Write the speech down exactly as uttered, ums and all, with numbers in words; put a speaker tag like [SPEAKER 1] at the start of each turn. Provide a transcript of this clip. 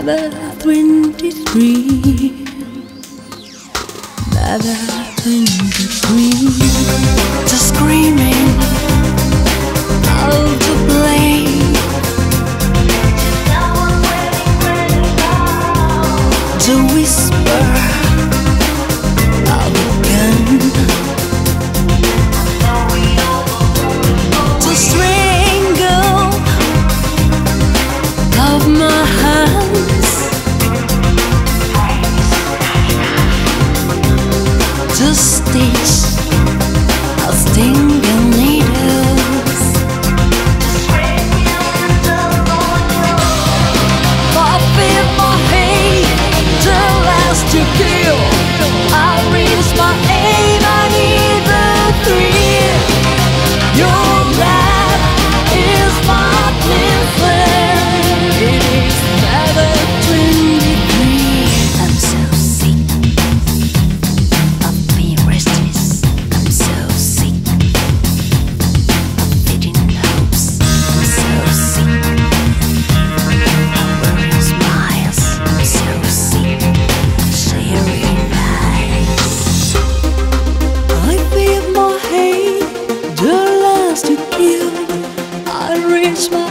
[SPEAKER 1] Never twenty-three, never twenty-three. Just screaming out to play. To whisper out again. To strangle of my hands. To stitch a stinging needles. Puffing my hate till last to kill. I reach my aim, I need the thrill. Your wrath is my plan. It is never twenty-three. I'm so sick of being restless. I'm so sick of fitting hopes. I'm so sick of wearing smiles. I'm so sick of sharing lies. I feel my hate, the last to kill. I reach my